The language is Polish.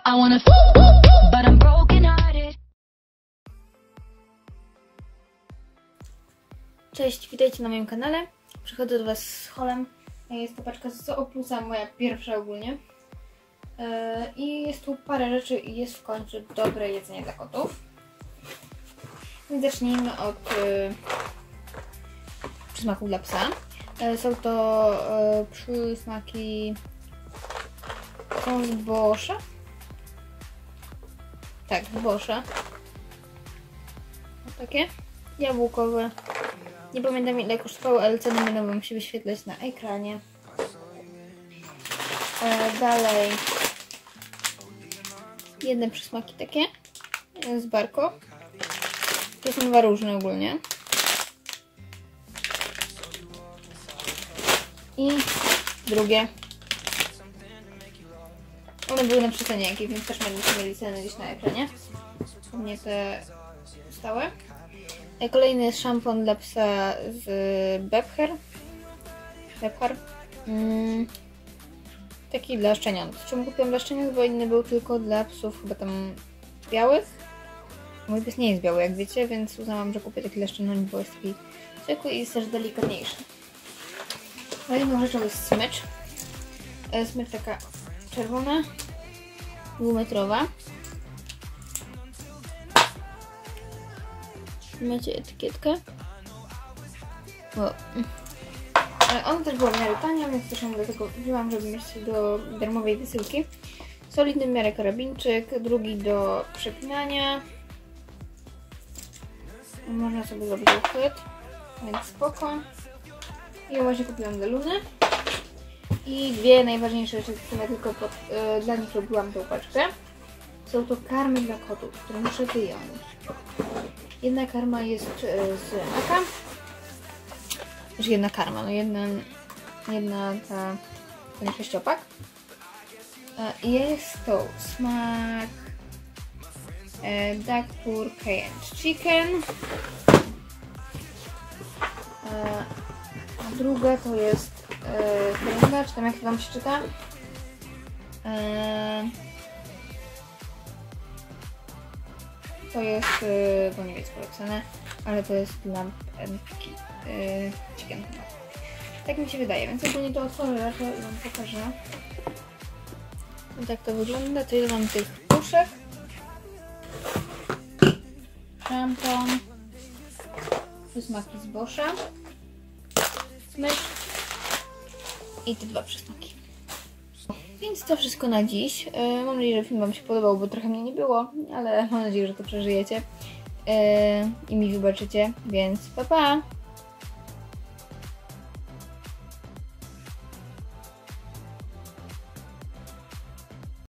I wanna but I'm broken hearted. Cześć, witajcie na moim kanale. Przychodzę do Was z haulem. Jest to paczka z Oplusa, moja pierwsza ogólnie. I jest tu parę rzeczy i jest w końcu dobre jedzenie dla kotów. Więc zacznijmy od przysmaków dla psa. Są to przysmaki z Boscha. Tak, z Boscha. Takie jabłkowe. Nie pamiętam ile kosztowały, ale ceny będą Wam się wyświetlać na ekranie. Dalej jedne przysmaki takie z Barco. To są dwa różne ogólnie. I drugie. One były na przecenie jakieś, więc też będziecie mieli ceny gdzieś na ekranie. Nie te stałe. Kolejny jest szampon dla psa z Bepher. Taki dla szczeniąt. Czemu kupiłam dla szczeniąt? Bo inny był tylko dla psów chyba tam białych. Mój pies nie jest biały, jak wiecie, więc uznałam, że kupię taki dla szczeniąt, bo jest taki zwykły i jest też delikatniejszy. Kolejną rzeczą jest smycz. Smycz taka czerwona, dwumetrowa. Macie etykietkę. Ona też była w miarę tania, więc też ją do tego wzięłam, żeby mieć do darmowej wysyłki. Solidny w miarę karabinczyk, drugi do przepinania. Można sobie zrobić uchwyt, więc spoko. I ją właśnie kupiłam dla Luny. I dwie najważniejsze rzeczy, które tylko dla nich robiłam tą paczkę. Są to karmy dla kotów, które muszę wyjąć. Jedna karma jest z maka. Znaczy jedna karma, no jedna ten sześciopak. Jest to smak duck pork and chicken. A druga to jest fryanga, czy tam jak Wam się czyta? To jest po niemiecku napisane, ale to jest lamp and chicken. Tak mi się wydaje, więc ogólnie to otworzę, to Wam pokażę. I tak to wygląda. To jest mam tych puszek. Szampon. Przysmaki z Boscha. Smycz. I te dwa przysmaki. Więc to wszystko na dziś. Mam nadzieję, że film Wam się podobał, bo trochę mnie nie było, ale mam nadzieję, że to przeżyjecie i mi wybaczycie, więc pa pa!